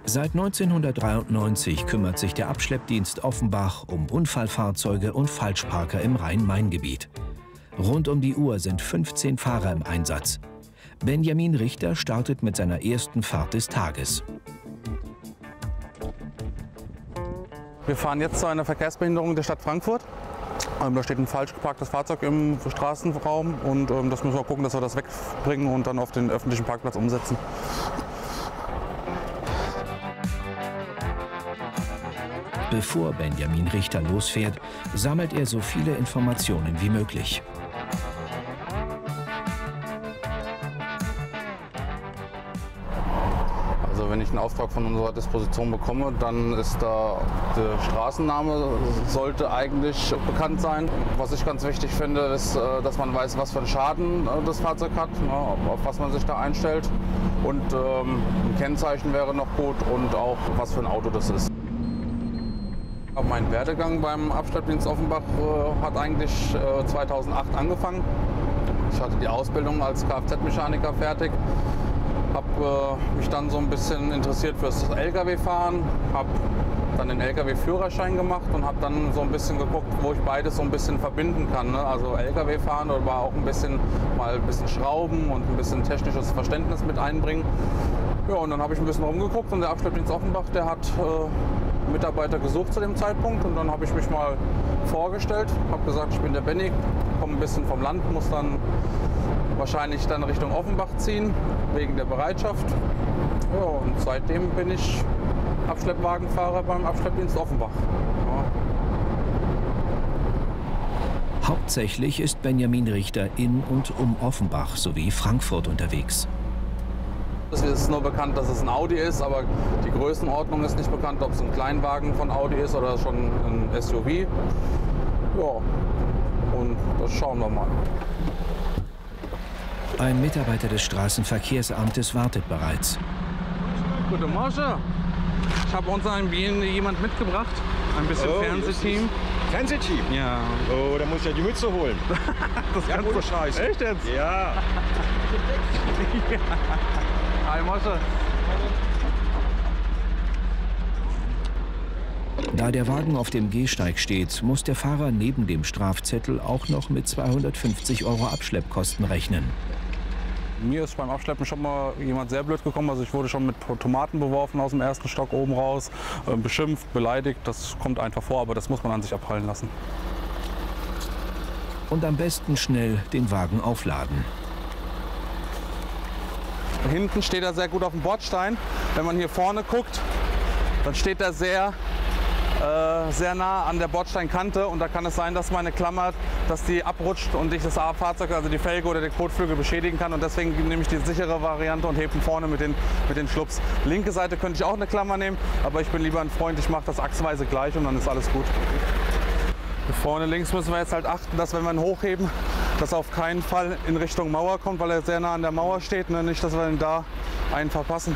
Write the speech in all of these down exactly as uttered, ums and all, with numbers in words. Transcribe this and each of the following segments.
Seit neunzehnhundertdreiundneunzig kümmert sich der Abschleppdienst Offenbach um Unfallfahrzeuge und Falschparker im Rhein-Main-Gebiet. Rund um die Uhr sind fünfzehn Fahrer im Einsatz. Benjamin Richter startet mit seiner ersten Fahrt des Tages. Wir fahren jetzt zu einer Verkehrsbehinderung der Stadt Frankfurt. Ähm, da steht ein falsch geparktes Fahrzeug im Straßenraum und ähm, das müssen wir gucken, dass wir das wegbringen und dann auf den öffentlichen Parkplatz umsetzen. Bevor Benjamin Richter losfährt, sammelt er so viele Informationen wie möglich. Also wenn ich einen Auftrag von unserer Disposition bekomme, dann ist da der Straßenname, sollte eigentlich bekannt sein. Was ich ganz wichtig finde, ist, dass man weiß, was für einen Schaden das Fahrzeug hat, auf was man sich da einstellt. Und ähm, ein Kennzeichen wäre noch gut und auch, was für ein Auto das ist. Mein Werdegang beim Abschleppdienst Offenbach äh, hat eigentlich äh, zweitausendacht angefangen. Ich hatte die Ausbildung als Kfz-Mechaniker fertig, habe äh, mich dann so ein bisschen interessiert fürs L K W-Fahren, habe dann den L K W-Führerschein gemacht und habe dann so ein bisschen geguckt, wo ich beides so ein bisschen verbinden kann. Ne? Also L K W-Fahren oder auch ein bisschen mal ein bisschen Schrauben und ein bisschen technisches Verständnis mit einbringen. Ja, und dann habe ich ein bisschen rumgeguckt und der Abschleppdienst Offenbach, der hat äh, Mitarbeiter gesucht zu dem Zeitpunkt und dann habe ich mich mal vorgestellt, habe gesagt, ich bin der Benny, komme ein bisschen vom Land, muss dann wahrscheinlich dann Richtung Offenbach ziehen, wegen der Bereitschaft. Ja, und seitdem bin ich Abschleppwagenfahrer beim Abschleppdienst Offenbach. Ja. Hauptsächlich ist Benjamin Richter in und um Offenbach sowie Frankfurt unterwegs. Es ist nur bekannt, dass es ein Audi ist, aber die Größenordnung ist nicht bekannt, ob es ein Kleinwagen von Audi ist oder schon ein S U V. Ja, und das schauen wir mal. Ein Mitarbeiter des Straßenverkehrsamtes wartet bereits. Guten Morgen. Ich habe uns ein jemand mitgebracht, ein bisschen oh, Fernsehteam. Fernsehteam? Ja. Oh, da muss ich ja die Mütze holen. Das ja, kannst du. Scheiße. Echt jetzt? Ja. Ja. Hi, Mosche. Da der Wagen auf dem Gehsteig steht, muss der Fahrer neben dem Strafzettel auch noch mit zweihundertfünfzig Euro Abschleppkosten rechnen. Mir ist beim Abschleppen schon mal jemand sehr blöd gekommen. Also ich wurde schon mit Tomaten beworfen aus dem ersten Stock oben raus, äh, beschimpft, beleidigt. Das kommt einfach vor, aber das muss man an sich abprallen lassen. Und am besten schnell den Wagen aufladen. Hinten steht er sehr gut auf dem Bordstein. Wenn man hier vorne guckt, dann steht er sehr, äh, sehr nah an der Bordsteinkante. Und da kann es sein, dass meine Klammer, dass die abrutscht und ich das Fahrzeug, also die Felge oder den Kotflügel beschädigen kann. Und deswegen nehme ich die sichere Variante und hebe ihn vorne mit den, mit den Schlups. Linke Seite könnte ich auch eine Klammer nehmen, aber ich bin lieber ein Freund, ich mache das achsweise gleich und dann ist alles gut. Hier vorne links müssen wir jetzt halt achten, dass wenn wir ihn hochheben, dass er auf keinen Fall in Richtung Mauer kommt, weil er sehr nah an der Mauer steht. Ne? Nicht, dass wir ihn da einen verpassen.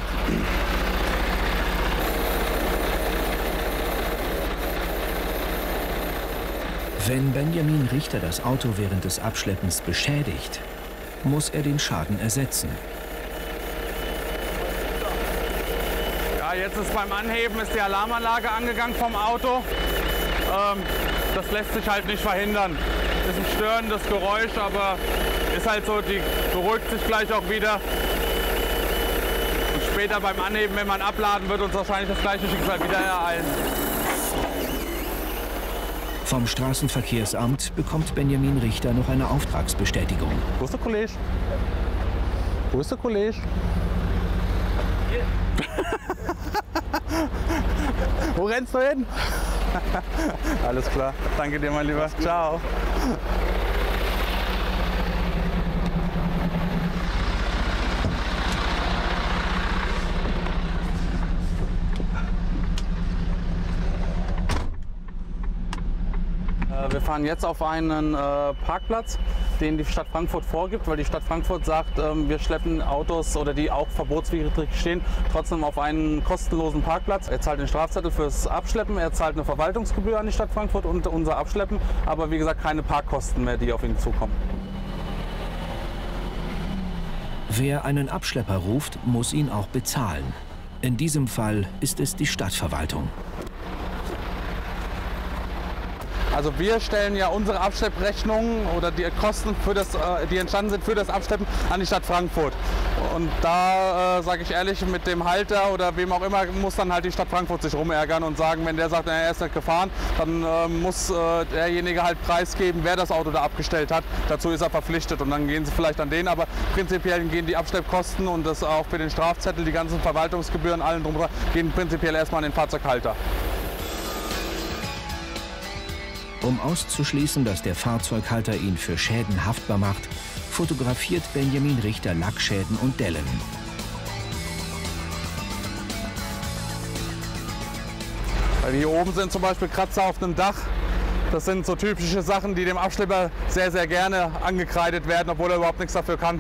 Wenn Benjamin Richter das Auto während des Abschleppens beschädigt, muss er den Schaden ersetzen. Ja, jetzt ist beim Anheben ist die Alarmanlage angegangen vom Auto. Ähm, das lässt sich halt nicht verhindern. Ist ein störendes Geräusch, aber ist halt so, die beruhigt sich gleich auch wieder. Und später beim Anheben, wenn man abladen, wird uns wahrscheinlich das gleiche Schicksal wieder ereilen. Vom Straßenverkehrsamt bekommt Benjamin Richter noch eine Auftragsbestätigung. Wo ist der Kollege? Wo ist der Kollege? Wo rennst du hin? Alles klar. Danke dir, mein Lieber. Ciao. Wir fahren jetzt auf einen äh, Parkplatz, den die Stadt Frankfurt vorgibt, weil die Stadt Frankfurt sagt, ähm, wir schleppen Autos oder die auch verbotswidrig stehen, trotzdem auf einen kostenlosen Parkplatz. Er zahlt den Strafzettel fürs Abschleppen, er zahlt eine Verwaltungsgebühr an die Stadt Frankfurt und unser Abschleppen, aber wie gesagt keine Parkkosten mehr, die auf ihn zukommen. Wer einen Abschlepper ruft, muss ihn auch bezahlen. In diesem Fall ist es die Stadtverwaltung. Also wir stellen ja unsere Abschlepprechnungen oder die Kosten, für das, die entstanden sind für das Abschleppen, an die Stadt Frankfurt. Und da äh, sage ich ehrlich, mit dem Halter oder wem auch immer muss dann halt die Stadt Frankfurt sich rumärgern und sagen, wenn der sagt, er ist nicht gefahren, dann äh, muss äh, derjenige halt preisgeben, wer das Auto da abgestellt hat. Dazu ist er verpflichtet und dann gehen sie vielleicht an den, aber prinzipiell gehen die Abschleppkosten und das auch für den Strafzettel, die ganzen Verwaltungsgebühren, allen drum gehen prinzipiell erstmal an den Fahrzeughalter. Um auszuschließen, dass der Fahrzeughalter ihn für Schäden haftbar macht, fotografiert Benjamin Richter Lackschäden und Dellen. Hier oben sind zum Beispiel Kratzer auf dem Dach. Das sind so typische Sachen, die dem Abschlepper sehr, sehr gerne angekreidet werden, obwohl er überhaupt nichts dafür kann.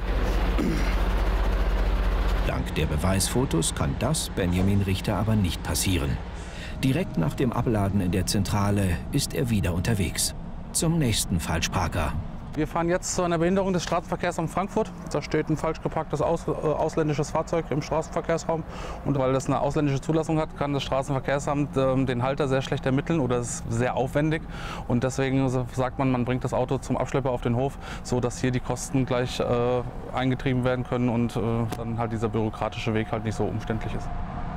Dank der Beweisfotos kann das Benjamin Richter aber nicht passieren. Direkt nach dem Abladen in der Zentrale ist er wieder unterwegs. Zum nächsten Falschparker. Wir fahren jetzt zu einer Behinderung des Straßenverkehrs in Frankfurt. Da steht ein falsch geparktes Aus, äh, ausländisches Fahrzeug im Straßenverkehrsraum. Und weil das eine ausländische Zulassung hat, kann das Straßenverkehrsamt äh, den Halter sehr schlecht ermitteln oder ist sehr aufwendig. Und deswegen sagt man, man bringt das Auto zum Abschlepper auf den Hof, sodass hier die Kosten gleich äh, eingetrieben werden können und äh, dann halt dieser bürokratische Weg halt nicht so umständlich ist.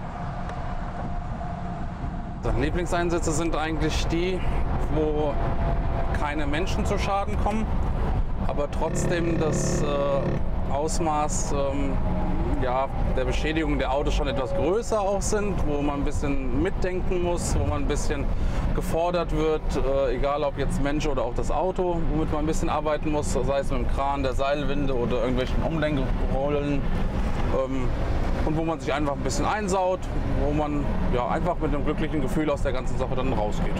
Lieblingseinsätze sind eigentlich die, wo keine Menschen zu Schaden kommen, aber trotzdem das äh, Ausmaß ähm, ja, der Beschädigung der Autos schon etwas größer auch sind, wo man ein bisschen mitdenken muss, wo man ein bisschen gefordert wird, äh, egal ob jetzt Mensch oder auch das Auto, womit man ein bisschen arbeiten muss, sei es mit dem Kran, der Seilwinde oder irgendwelchen Umlenkrollen. Ähm, Und wo man sich einfach ein bisschen einsaut, wo man ja, einfach mit einem glücklichen Gefühl aus der ganzen Sache dann rausgeht.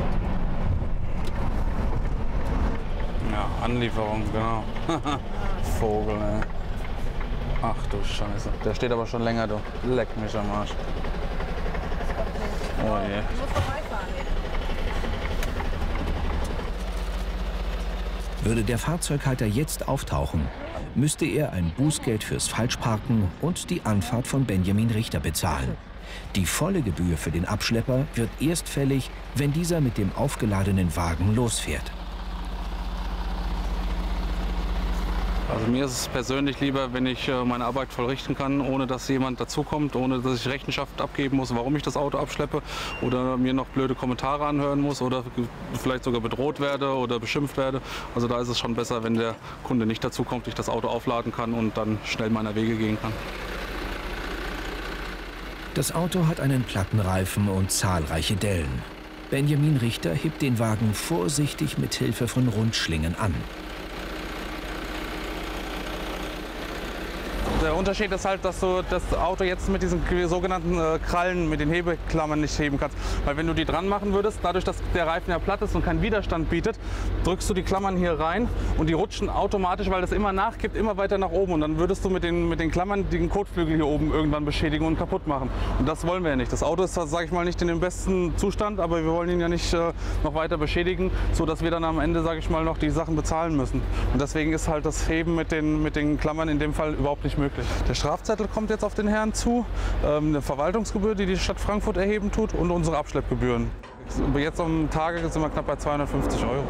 Ja, Anlieferung, genau. Vogel, ey. Ach du Scheiße. Der steht aber schon länger, du. Leck mich am Arsch. Oh je. Würde der Fahrzeughalter jetzt auftauchen, müsste er ein Bußgeld fürs Falschparken und die Anfahrt von Benjamin Richter bezahlen. Die volle Gebühr für den Abschlepper wird erst fällig, wenn dieser mit dem aufgeladenen Wagen losfährt. Also mir ist es persönlich lieber, wenn ich meine Arbeit vollrichten kann, ohne dass jemand dazukommt, ohne dass ich Rechenschaft abgeben muss, warum ich das Auto abschleppe oder mir noch blöde Kommentare anhören muss oder vielleicht sogar bedroht werde oder beschimpft werde. Also da ist es schon besser, wenn der Kunde nicht dazukommt, ich das Auto aufladen kann und dann schnell meiner Wege gehen kann. Das Auto hat einen Plattenreifen und zahlreiche Dellen. Benjamin Richter hebt den Wagen vorsichtig mit Hilfe von Rundschlingen an. Der Unterschied ist halt, dass du das Auto jetzt mit diesen sogenannten äh, Krallen, mit den Hebeklammern nicht heben kannst. Weil wenn du die dran machen würdest, dadurch, dass der Reifen ja platt ist und keinen Widerstand bietet, drückst du die Klammern hier rein und die rutschen automatisch, weil das immer nachgibt, immer weiter nach oben. Und dann würdest du mit den, mit den Klammern den Kotflügel hier oben irgendwann beschädigen und kaputt machen. Und das wollen wir ja nicht. Das Auto ist, sage ich mal, nicht in dem besten Zustand, aber wir wollen ihn ja nicht äh, noch weiter beschädigen, sodass wir dann am Ende, sage ich mal, noch die Sachen bezahlen müssen. Und deswegen ist halt das Heben mit den, mit den Klammern in dem Fall überhaupt nicht möglich. Der Strafzettel kommt jetzt auf den Herrn zu, ähm, eine Verwaltungsgebühr, die die Stadt Frankfurt erheben tut und unsere Abschleppgebühren. Jetzt um Tage sind wir knapp bei zweihundertfünfzig Euro.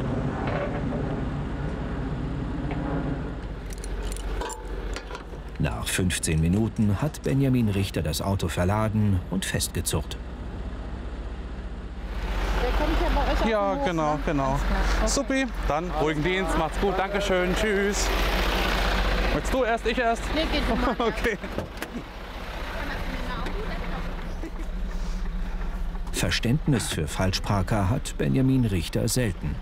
Nach fünfzehn Minuten hat Benjamin Richter das Auto verladen und festgezurrt. Ja, genau, genau. Supi, dann ruhigen Dienst, macht's gut, Dankeschön, tschüss. Willst du erst, ich erst? Nee, geht schon mal. Okay. Verständnis für Falschparker hat Benjamin Richter selten.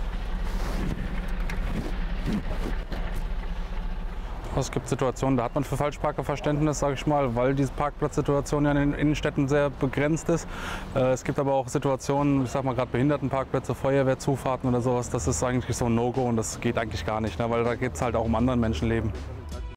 Es gibt Situationen, da hat man für Falschparker Verständnis, sage ich mal, weil diese Parkplatzsituation ja in den Innenstädten sehr begrenzt ist. Es gibt aber auch Situationen, ich sag mal gerade Behindertenparkplätze, Feuerwehrzufahrten oder sowas, das ist eigentlich so ein No-Go und das geht eigentlich gar nicht, ne, weil da geht es halt auch um anderen Menschenleben.